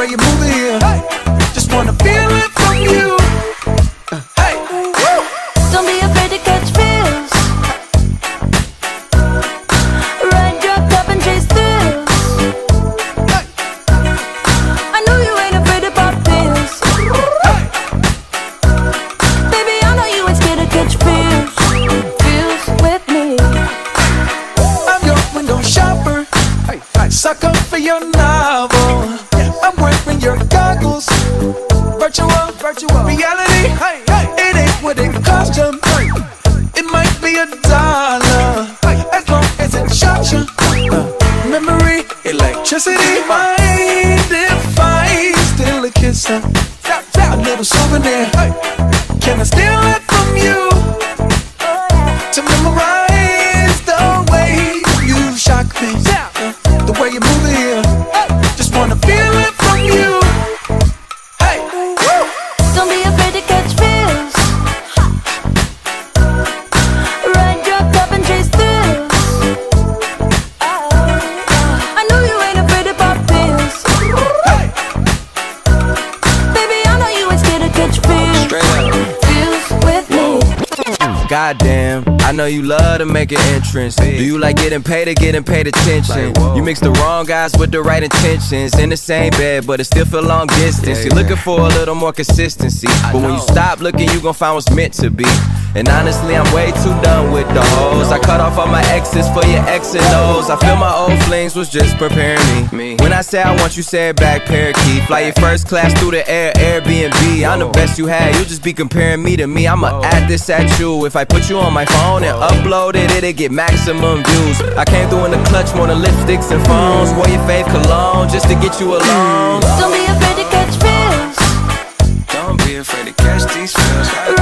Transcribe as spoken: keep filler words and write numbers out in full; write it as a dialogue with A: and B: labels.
A: way you move it here, just wanna feel it from you. uh, Hey, woo.
B: Don't be afraid to catch feels. Ride your cup and chase thrills.
A: Hey.
B: I know you ain't afraid to pop pills.
A: Hey.
B: Baby, I know you ain't scared to catch feels. Feels with me.
A: I'm your window shopper, sucker for your novel. I'm wearing your goggles. Virtual, virtual reality. It ain't what it cost you. It might be a dollar, as long as it shocks you. Uh, memory, electricity. Mind if I steal a kiss? Uh, a little souvenir. Can I steal it from you? To memorize the way you shock me, uh, the way you move it here, just wanna feel it from you. Hey, woo.
B: Don't be afraid to catch feels. Ride your cup and chase thrills. I know you ain't afraid to pop pills.
A: Hey.
B: Baby, I know you ain't scared to catch feels. Feels with me.
C: Goddamn, I know you love to make an entrance. Do you like getting paid or getting paid attention? You mix the wrong guys with the right intentions. In the same bed, but it still feel long distance. You're looking for a little more consistency, but when you stop looking, you gon' find what's meant to be. And honestly, I'm way too done with the hoes. I cut off all my exes for your X and O's. I feel my old flings was just preparing me. When I say I want you, say it back, parakeet. Fly your first class through the air, Airbnb. I'm the best you had, you just be comparing me to me. I'ma add this at you. If I put you on my phone and upload it, it'll get maximum views. I came through in the clutch more than lipsticks and phones. Wore your fave cologne just to get you alone.
B: Don't be afraid to catch feels.
C: Don't be afraid to catch these feels.